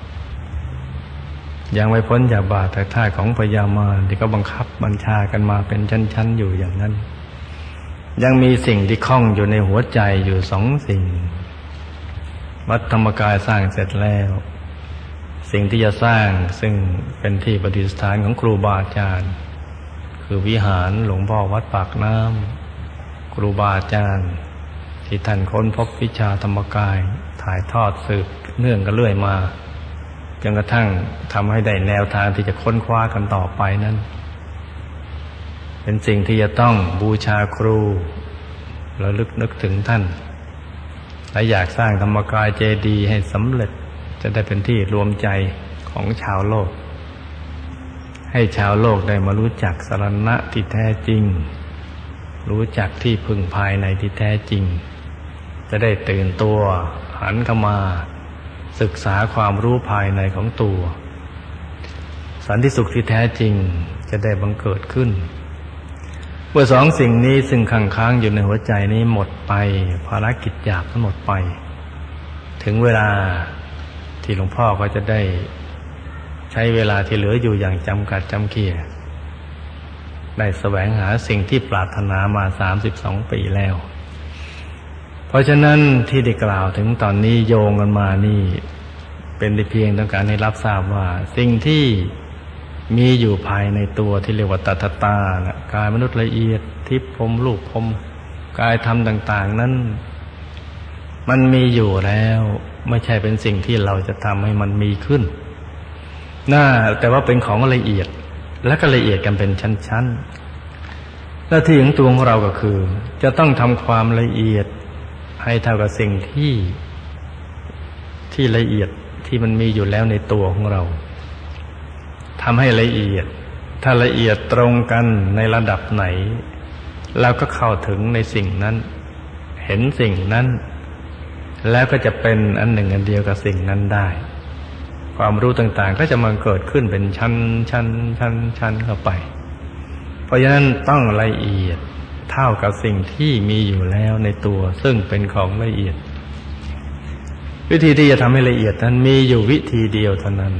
ยังไม่พ้นจากบ่าวจากธาตุของพญามารที่เขาบังคับบัญชากันมาเป็นชั้นๆอยู่อย่างนั้นยังมีสิ่งที่คล้องอยู่ในหัวใจอยู่สองสิ่งวัดธรรมกายสร้างเสร็จแล้วสิ่งที่จะสร้างซึ่งเป็นที่ประดิษฐานของครูบาอาจารย์คือวิหารหลวงพ่อวัดปากน้ำครูบาอาจารย์ที่ท่านค้นพบวิชาธรรมกายถ่ายทอดสืบเนื่องกันเรื่อยมาจนกระทั่งทำให้ได้แนวทางที่จะค้นคว้ากันต่อไปนั้นเป็นสิ่งที่จะต้องบูชาครูระลึกนึกถึงท่านและอยากสร้างธรรมกายเจดีย์ให้สำเร็จจะได้เป็นที่รวมใจของชาวโลกให้ชาวโลกได้มารู้จักสรณะที่แท้จริงรู้จักที่พึ่งภายในที่แท้จริงจะได้ตื่นตัวหันเข้ามาศึกษาความรู้ภายในของตัวสันติสุขที่แท้จริงจะได้บังเกิดขึ้นเมื่อสองสิ่งนี้ซึ่งค้างค้างอยู่ในหัวใจนี้หมดไปภารกิจหยาบทั้งหมดไปถึงเวลาที่หลวงพ่อก็จะได้ใช้เวลาที่เหลืออยู่อย่างจำกัดจำเกียได้แสวงหาสิ่งที่ปรารถนามาสามสิบสองปีแล้วเพราะฉะนั้นที่ได้กล่าวถึงตอนนี้โยงกันมานี่เป็นแต่เพียงต้องการให้รับทราบว่าสิ่งที่มีอยู่ภายในตัวที่เรียกว่าตถตานะกายมนุษย์ละเอียดทิพย์พรหมรูปพรหมกายธรรมต่างๆนั้นมันมีอยู่แล้วไม่ใช่เป็นสิ่งที่เราจะทำให้มันมีขึ้นน่าแต่ว่าเป็นของละเอียดและก็ละเอียดกันเป็นชั้นๆหน้าที่ของตัวของเราก็คือจะต้องทำความละเอียดให้เท่ากับสิ่งที่ที่ละเอียดที่มันมีอยู่แล้วในตัวของเราทำให้ละเอียดถ้าละเอียดตรงกันในระดับไหนเราก็เข้าถึงในสิ่งนั้นเห็นสิ่งนั้นแล้วก็จะเป็นอันหนึ่งอันเดียวกับสิ่งนั้นได้ความรู้ต่างๆก็จะมาเกิดขึ้นเป็นชั้นชั้นชั้นชั้นเข้าไปเพราะฉะนั้นต้องละเอียดเท่ากับสิ่งที่มีอยู่แล้วในตัวซึ่งเป็นของละเอียดวิธีที่จะทำให้ละเอียดนั้นมีอยู่วิธีเดียวเท่านั้น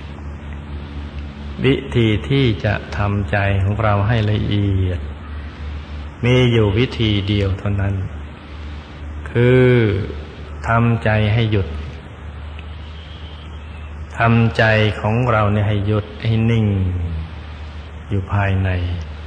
วิธีที่จะทำใจของเราให้ละเอียดมีอยู่วิธีเดียวเท่านั้นคือทำใจให้หยุดทำใจของเราเนี่ยให้หยุดให้นิ่งอยู่ภายใน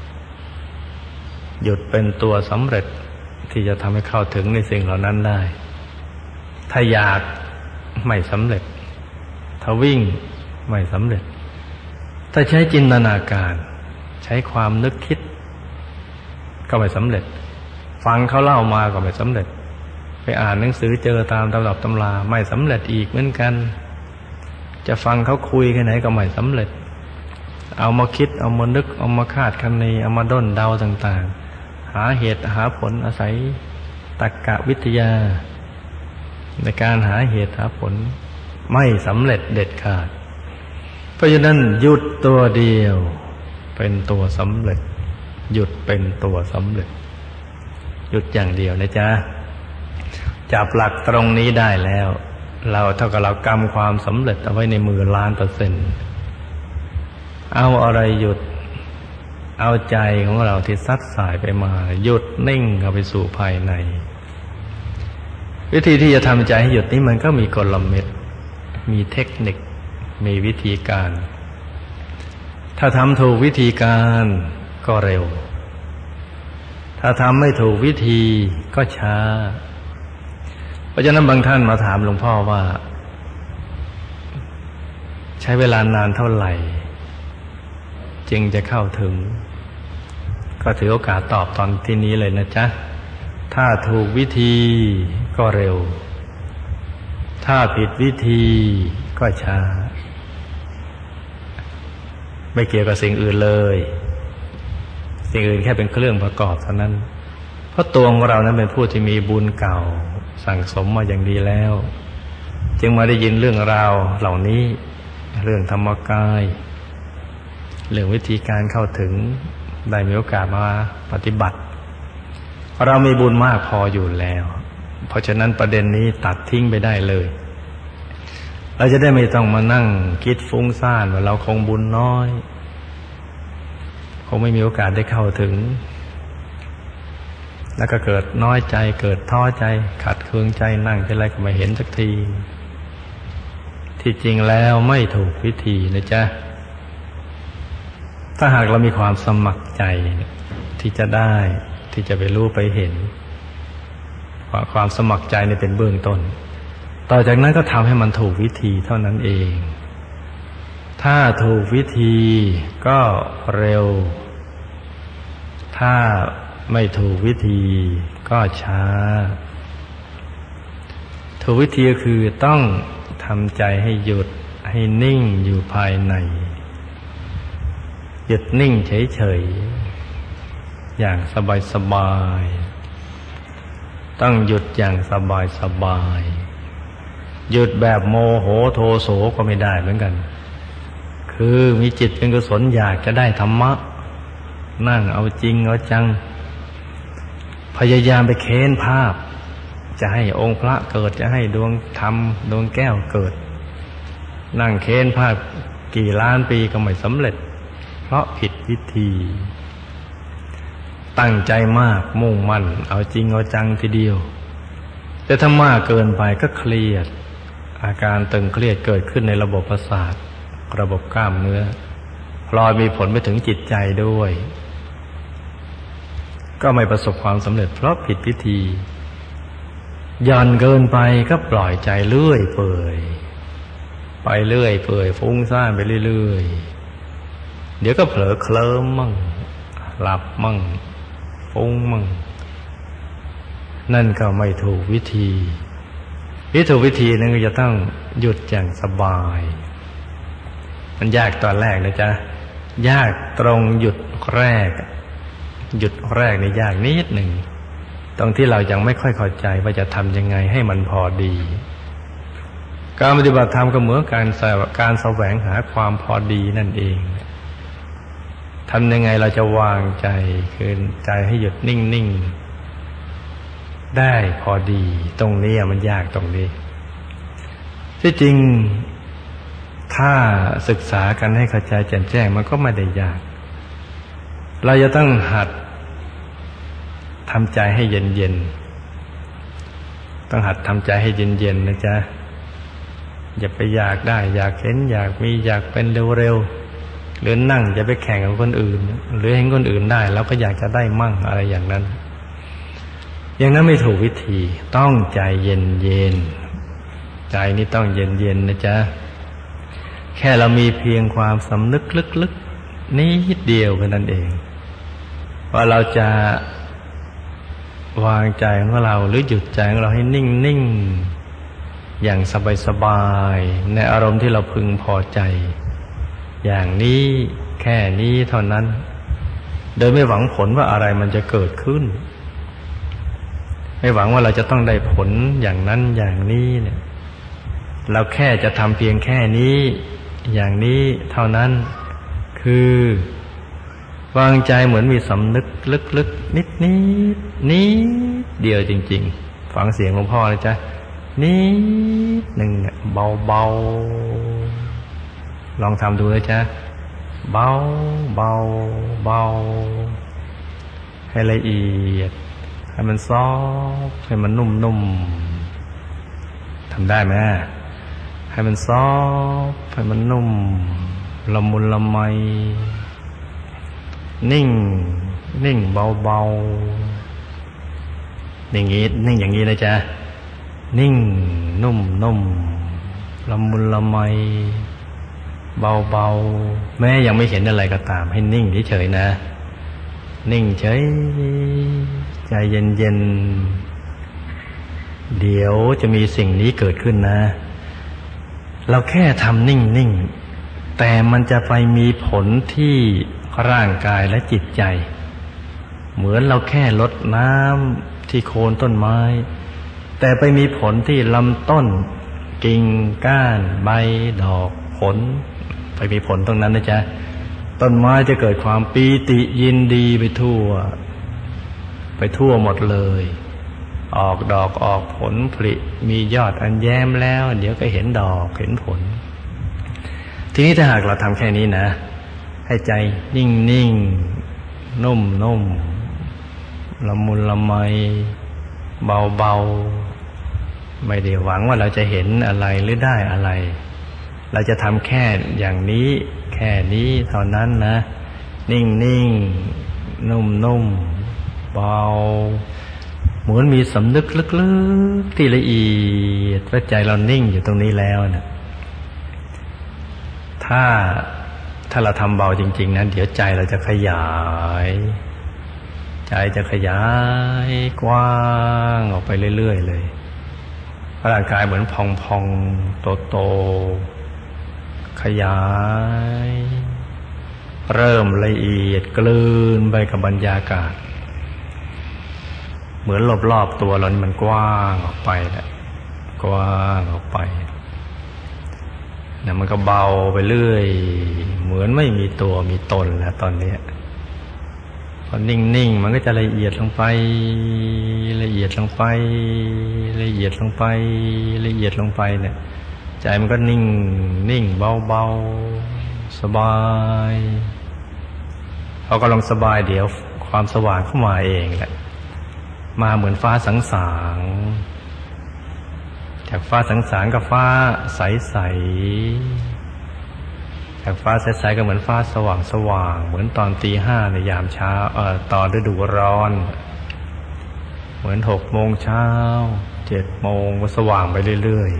หยุดเป็นตัวสำเร็จที่จะทำให้เข้าถึงในสิ่งเหล่านั้นได้ถ้าอยากไม่สำเร็จถ้าวิ่งไม่สำเร็จถ้าใช้จินตนาการใช้ความนึกคิดก็ไม่สำเร็จฟังเขาเล่ามาก็ไม่สำเร็จไปอ่านหนังสือเจอตามตำรับตำราไม่สำเร็จอีกเหมือนกันจะฟังเขาคุยแค่ไหนก็ไม่สำเร็จเอามาคิดเอามานึกเอามาคาดคะเนเอามาด้นเดาต่างๆหาเหตุหาผลอาศัยตรรกวิทยาในการหาเหตุหาผลไม่สำเร็จเด็ดขาดเพราะฉะนั้นหยุดตัวเดียวเป็นตัวสำเร็จหยุดเป็นตัวสำเร็จหยุดอย่างเดียวนะจ๊ะจับหลักตรงนี้ได้แล้วเราเท่ากับเรากำความสำเร็จเอาไว้ในมือล้านเปอร์เซ็นต์เอาอะไรหยุดเอาใจของเราที่ซัดสายไปมาหยุดนิ่งเข้าไปสู่ภายในวิธีที่จะทำใจให้หยุดนี้มันก็มีกลเม็ดมีเทคนิคมีวิธีการถ้าทำถูกวิธีการก็เร็วถ้าทำไม่ถูกวิธีก็ช้าเพราะฉะนั้นบางท่านมาถามหลวงพ่อว่าใช้เวลานานเท่าไหร่จึงจะเข้าถึงก็ถือโอกาสตอบตอนที่นี้เลยนะจ๊ะถ้าถูกวิธีก็เร็วถ้าผิดวิธีก็ช้าไม่เกี่ยวกับสิ่งอื่นเลยสิ่งอื่นแค่เป็นเครื่องประกอบเท่านั้นเพราะตัวของเรานั้นเป็นผู้ที่มีบุญเก่าสั่งสมมาอย่างดีแล้วจึงมาได้ยินเรื่องราวเหล่านี้เรื่องธรรมกายเรื่องวิธีการเข้าถึงได้มีโอกาสมาปฏิบัติเรามีบุญมากพออยู่แล้วเพราะฉะนั้นประเด็นนี้ตัดทิ้งไปได้เลยเราจะได้ไม่ต้องมานั่งคิดฟุ้งซ่านว่าเราคงบุญน้อยคงไม่มีโอกาสได้เข้าถึงแล้วก็เกิดน้อยใจเกิดท้อใจขัดเคืองใจนั่งทีไรก็ไม่เห็นสักทีที่จริงแล้วไม่ถูกวิธีนะจ๊ะถ้าหากเรามีความสมัครใจที่จะได้ที่จะไปรู้ไปเห็นความสมัครใจนี่เป็นเบื้องต้นต่อจากนั้นก็ทำให้มันถูกวิธีเท่านั้นเองถ้าถูกวิธีก็เร็วถ้าไม่ถูกวิธีก็ช้าถูกวิธีก็คือต้องทำใจให้หยุดให้นิ่งอยู่ภายในหยุดนิ่งเฉยๆอย่างสบายๆต้องหยุดอย่างสบายๆหยุดแบบโมโหโทโสก็ไม่ได้เหมือนกันคือมีจิตเป็นกุศลอยากจะได้ธรรมะนั่งเอาจริงเอาจังพยายามไปเค้นภาพจะให้องค์พระเกิดจะให้ดวงธรรมดวงแก้วเกิดนั่งเค้นภาพกี่ล้านปีก็ไม่สำเร็จเพราะผิดวิธีตั้งใจมากมุ่งมั่นเอาจริงเอาจังทีเดียวแต่ถ้ามากเกินไปก็เครียดอาการตึงเครียดเกิดขึ้นในระบบประสาทระบบกล้ามเนื้อพลอยมีผลไปถึงจิตใจด้วยก็ไม่ประสบความสำเร็จเพราะผิดวิธีย่อนเกินไปก็ปล่อยใจเลื่อยเปื่อยไปเรื่อยเปื่อยฟุ้งซ่านไปเรื่อยๆเดี๋ยวก็เผลอเคลิ้มมั่งหลับมั่งฟุ้งมั่งนั่นก็ไม่ถูกวิธีวิธีวิธีนั้นก็จะต้องหยุดอย่างสบายมันยากตอนแรกนะจ๊ะยากตรงหยุดแรกหยุดแรกนี่ยากนิดหนึ่งตรงที่เรายังไม่ค่อยเข้าใจว่าจะทำยังไงให้มันพอดีการปฏิบัติธรรมก็เหมือนการการแสวงหาความพอดีนั่นเองทำยังไงเราจะวางใจคืนใจให้หยุดนิ่งๆได้พอดีตรงนี้มันยากตรงนี้ที่จริงถ้าศึกษากันให้เข้าใจแจ่มแจ้งมันก็ไม่ได้ยากเราจะต้องหัดทำใจให้เย็นๆต้องหัดทำใจให้เย็นๆนะจ๊ะอย่าไปอยากได้อยากเห็นอยากมีอยากเป็นเร็วๆหรือนั่งจะไปแข่งกับคนอื่นหรือเห็นคนอื่นได้แล้วก็อยากจะได้มั่งอะไรอย่างนั้นอย่างนั้นไม่ถูกวิธีต้องใจเย็นๆใจนี่ต้องเย็นๆนะจ๊ะแค่เรามีเพียงความสำนึกลึกๆนิดเดียวแค่นั้นเองว่าเราจะวางใจของเราหรือหยุดใจของเราให้นิ่งๆอย่างสบายๆในอารมณ์ที่เราพึงพอใจอย่างนี้แค่นี้เท่านั้นโดยไม่หวังผลว่าอะไรมันจะเกิดขึ้นไม่หวังว่าเราจะต้องได้ผลอย่างนั้นอย่างนี้เนี่ยเราแค่จะทำเพียงแค่นี้อย่างนี้เท่านั้นคือวางใจเหมือนมีสำนึกลึกๆนิดนิดนิดเดียวจริงๆฟังเสียงหลวงพ่อเลยจ้ะนิดหนึ่งเนี่ยเบาเบาลองทำดูเลยจ้ะเบาเบาเบาให้ละเอียดให้มันซอฟให้มันนุ่มนุ่มทำได้ไหมให้มันซอฟให้มันนุ่มละมุนละไมนิ่งนิ่งเบาเบาอย่างนี้นิ่งอย่างนี้นะจ๊ะนิ่งนุ่มนุ่มละมุนละไมเบาเบาแม้ยังไม่เห็นอะไรก็ตามให้นิ่งเฉยๆนะนิ่งเฉยใจเย็นๆเดี๋ยวจะมีสิ่งนี้เกิดขึ้นนะเราแค่ทำนิ่งๆแต่มันจะไปมีผลที่ร่างกายและจิตใจเหมือนเราแค่รดน้ำที่โคนต้นไม้แต่ไปมีผลที่ลำต้นกิ่งก้านใบดอกผลไปมีผลตรงนั้นนะจ๊ะต้นไม้จะเกิดความปีติยินดีไปทั่วไปทั่วหมดเลยออกดอกออกผลผลิมียอดอันแย้มแล้วเดี๋ยวก็เห็นดอกเห็นผลทีนี้ถ้าหากเราทำแค่นี้นะให้ใจนิ่งนิ่งนุ่มนุ่มละมุนละไมเบาเบาไม่ได้หวังว่าเราจะเห็นอะไรหรือได้อะไรเราจะทำแค่อย่างนี้แค่นี้เท่านั้นนะนิ่งนิ่งนุ่มนุ่มเบาเหมือนมีสำนึกลึกๆที่ละเอียดว่าใจเรานิ่งอยู่ตรงนี้แล้วนะถ้าถ้าเราทำเบาจริงๆนั้นเดี๋ยวใจเราจะขยายใจจะขยายกว้างออกไปเรื่อยๆเลยร่างกายเหมือนพองๆโตๆขยายเริ่มละเอียดกลืนไปกับบรรยากาศเหมือนรอบๆตัวเรานี่มันกว้างออกไปแหละกว้างออกไปนะมันก็เบาไปเรื่อยเหมือนไม่มีตัวมีตนแล้วตอนนี้พอนิ่งๆมันก็จะละเอียดลงไปละเอียดลงไปละเอียดลงไปละเอียดลงไปเนี่ยใจมันก็นิ่งนิ่งเบาๆสบายพอกำลังสบายเดี๋ยวความสว่างเข้ามาเองแหละมาเหมือนฟ้าสางๆจากฟ้าสางๆกับฟ้าใสๆจากฟ้าใสๆก็เหมือนฟ้าสว่างๆเหมือนตอนตีห้าในยามเช้าเอ่อตอนฤดูร้อนเหมือนหกโมงเช้าเจ็ดโมงก็สว่างไปเรื่อย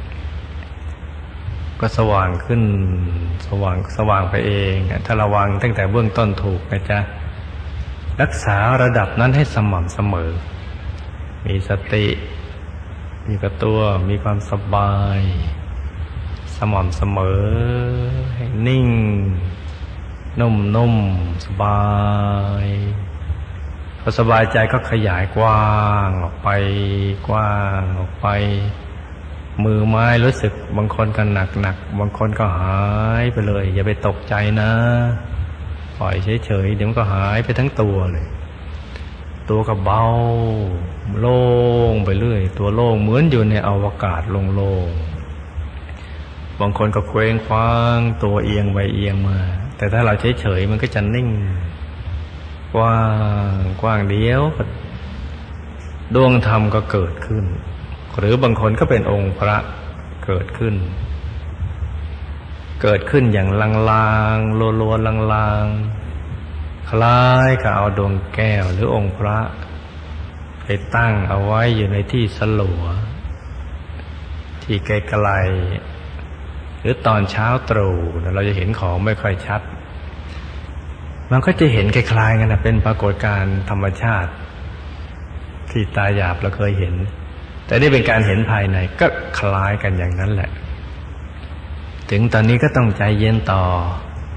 ๆก็สว่างขึ้นสว่างสว่างไปเองถ้าระวังตั้งแต่เบื้องต้นถูกนะจ๊ะรักษาระดับนั้นให้สม่ำเสมอมีสติมีกระตัวมีความสบายสม่ำเสมอให้นิ่งนุ่มนุ่มสบายพอสบายใจก็ขยายกว้างออกไปกว้างออกไปมือไม้รู้สึกบางคนก็หนักหนักบางคนก็หายไปเลยอย่าไปตกใจนะปล่อยเฉยๆเดี๋ยวมันก็หายไปทั้งตัวเลยตัวก็เบาโล่งไปเรื่อยตัวโล่งเหมือนอยู่ในอวกาศโล่งๆบางคนก็เคว้งคว้างตัวเอียงไปเอียงมาแต่ถ้าเราเฉยๆมันก็จะนิ่งกว้างกว้างเดียวดวงธรรมก็เกิดขึ้นหรือบางคนก็เป็นองค์พระเกิดขึ้นเกิดขึ้นอย่างลางๆโลๆลางๆคล้ายกับเอาดวงแก้วหรือองค์พระไปตั้งเอาไว้อยู่ในที่สลัวที่ไกลๆหรือตอนเช้าตรู่เราจะเห็นของไม่ค่อยชัดมันก็จะเห็นคล้ายๆกันนะเป็นปรากฏการณ์ธรรมชาติที่ตาหยาบเราเคยเห็นแต่นี่เป็นการเห็นภายในก็คล้ายกันอย่างนั้นแหละถึงตอนนี้ก็ต้องใจเย็นต่อ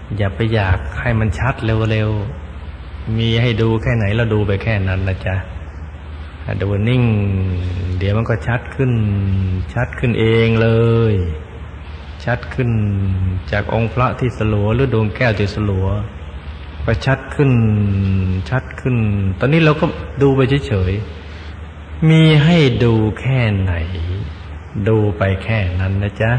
อย่าไปอยากให้มันชัดเร็วๆมีให้ดูแค่ไหนเราดูไปแค่นั้นนะจ๊ะดูนิ่งเดี๋ยวมันก็ชัดขึ้นชัดขึ้นเองเลยชัดขึ้นจากองค์พระที่สลัวหรือดวงแก้วที่สลัวก็ชัดขึ้นชัดขึ้นตอนนี้เราก็ดูไปเฉยๆมีให้ดูแค่ไหนดูไปแค่นั้นนะจ๊ะ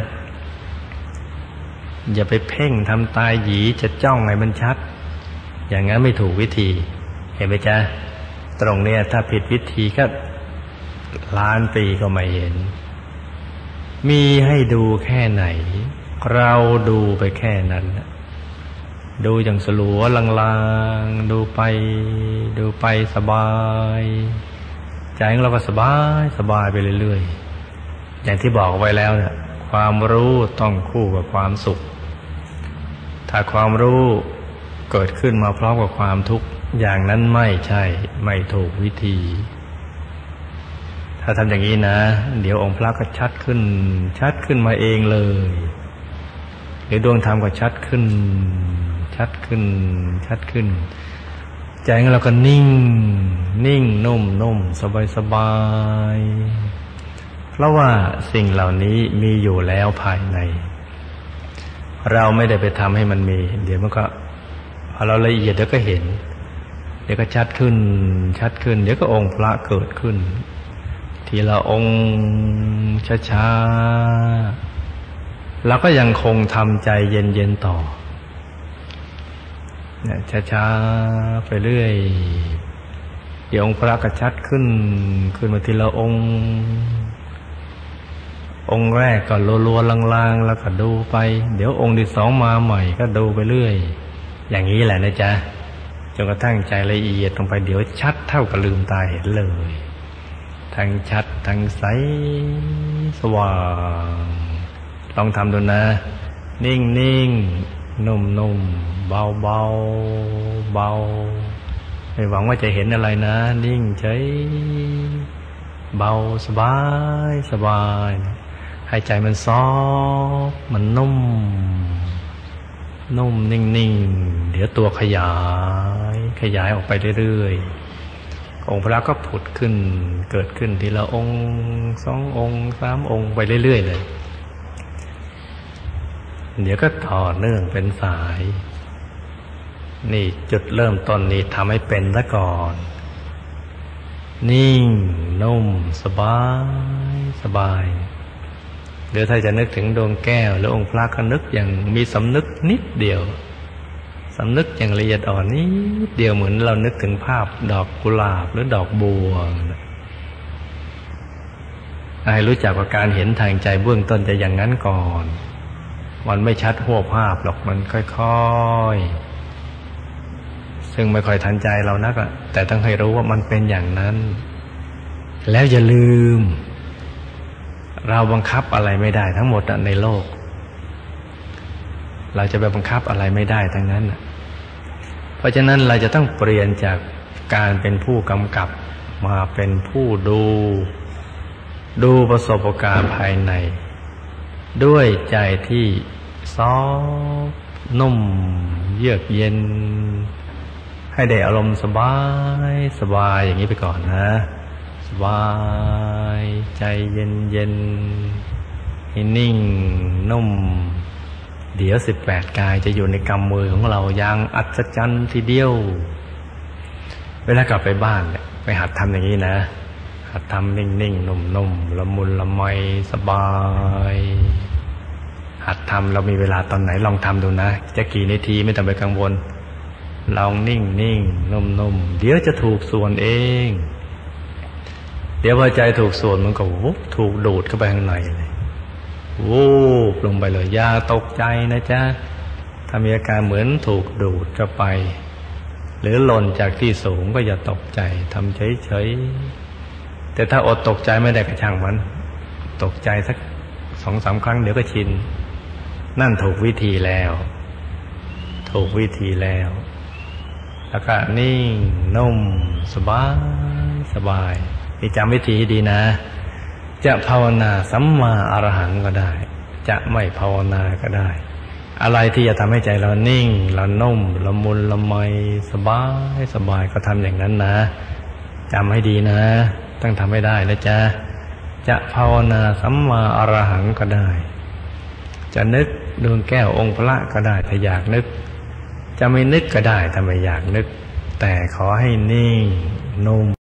อย่าไปเพ่งทำตาหยีจะจ้องให้มันชัดอย่างนั้นไม่ถูกวิธีเห็นไหมจ๊ะตรงเนี้ยถ้าผิดวิธีก็ล้านปีก็ไม่เห็นมีให้ดูแค่ไหนเราดูไปแค่นั้นดูอย่างสลัวลางๆดูไปดูไปสบายใจของเราก็สบายสบายไปเรื่อยๆอย่างที่บอกไว้แล้วเนี่ยความรู้ต้องคู่กับความสุขถ้าความรู้เกิดขึ้นมาพร้อมกับความทุกข์อย่างนั้นไม่ใช่ไม่ถูกวิธีถ้าทำอย่างนี้นะเดี๋ยวองค์พระก็ชัดขึ้นชัดขึ้นมาเองเลยหรือดวงธรรมก็ชัดขึ้นชัดขึ้นชัดขึ้นใจของเราก็นิ่งนิ่งนุ่มนุ่มสบายสบายเพราะว่าสิ่งเหล่านี้มีอยู่แล้วภายในเราไม่ได้ไปทำให้มันมีเดี๋ยวมันก็พอเราละเอียดเดี๋ยวก็เห็นเดี๋ยวก็ชัดขึ้นชัดขึ้นเดี๋ยวก็องค์พระเกิดขึ้นทีละองค์ช้าๆเราก็ยังคงทำใจเย็นๆต่อเนี่ยช้าๆไปเรื่อยเดี๋ยวองค์พระก็ชัดขึ้นขึ้นมาทีละองค์องค์แรกก็ลัวๆลางๆแล้วก็ดูไปเดี๋ยวองค์ที่สองมาใหม่ก็ดูไปเรื่อยอย่างนี้แหละนะจ๊ะจนกระทั่งใจละเอียดลงไปเดี๋ยวชัดเท่ากับลืมตาเห็นเลยทั้งชัดทั้งใสสว่างลองทำดูนะนิ่งนิ่งนุ่มนุ่มเบาเบาเบาไม่หวังว่าจะเห็นอะไรนะนิ่งเฉยเบาสบายสบายให้ใจมันซอฟมันนุ่มนุ่มนิ่งนิ่งเดี๋ยวตัวขยายขยายออกไปเรื่อยๆองค์พระก็ผุดขึ้นเกิดขึ้นทีละองค์สององค์สามองค์ไปเรื่อยๆเลยเดี๋ยวก็ต่อเนื่องเป็นสายนี่จุดเริ่มต้นนี้ทำให้เป็นซะก่อนนิ่งนุ่มสบายสบายเดี๋ยวถ้าจะนึกถึงดวงแก้วหรือองค์พระก็นึกอย่างมีสำนึกนิดเดียวสำนึกอย่างละเอียดอ่อนนิดเดียวเหมือนเรานึกถึงภาพดอกกุหลาบหรือดอกบัวให้รู้จักว่าการเห็นทางใจเบื้องต้นจะอย่างนั้นก่อนมันไม่ชัดหัวภาพหรอกมันค่อยๆซึ่งไม่ค่อยทันใจเรานักอะแต่ต้องให้รู้ว่ามันเป็นอย่างนั้นแล้วอย่าลืมเราบังคับอะไรไม่ได้ทั้งหมดในโลกเราจะไปบังคับอะไรไม่ได้ทั้งนั้นเพราะฉะนั้นเราจะต้องเปลี่ยนจากการเป็นผู้กำกับมาเป็นผู้ดูดูประสบการณ์ภายในด้วยใจที่ซอฟนุ่มเยือกเย็นให้ได้อารมณ์สบายสบายอย่างนี้ไปก่อนนะสบายใจเย็นเย็นให้นิ่งนุ่มเดี๋ยวสิบแปดกายจะอยู่ในกำมือของเราอย่างอัศจรรย์ทีเดียวเวลากลับไปบ้านเนี่ยไปหัดทำอย่างนี้นะหัดทำนิ่งๆนุ่มๆละมุนละไมสบายหัดทำเรามีเวลาตอนไหนลองทำดูนะจะกี่นาทีไม่ต้องไปกังวลลองนิ่งๆนุ่มๆเดี๋ยวจะถูกส่วนเองเดี๋ยวพอใจถูกส่วนมันก็วุบถูกดูดเข้าไปข้างในเลยวูบลงไปเลยอย่าตกใจนะจ๊ะถ้ามีอาการเหมือนถูกดูดเข้าไปหรือหล่นจากที่สูงก็อย่าตกใจทำเฉยๆแต่ถ้าอดตกใจไม่ได้ก็ช่างมันตกใจสักสองสามครั้งเดี๋ยวก็ชินนั่นถูกวิธีแล้วถูกวิธีแล้วแล้วก็นิ่งนุ่มสบายสบายนี่จำวิธีให้ดีนะจะภาวนาสัมมาอรหังก็ได้จะไม่ภาวนาก็ได้อะไรที่จะทำให้ใจเรานิ่งเรานุ่มละมุนละไมสบายสบายก็ทำอย่างนั้นนะจำให้ดีนะต้องทำให้ได้นะจ๊ะจะภาวนาสัมมาอรหังก็ได้จะนึกดวงแก้วองค์พระก็ได้ถ้าอยากนึกจะไม่นึกก็ได้ถ้าไม่อยากนึกแต่ขอให้นิ่งนุ่ม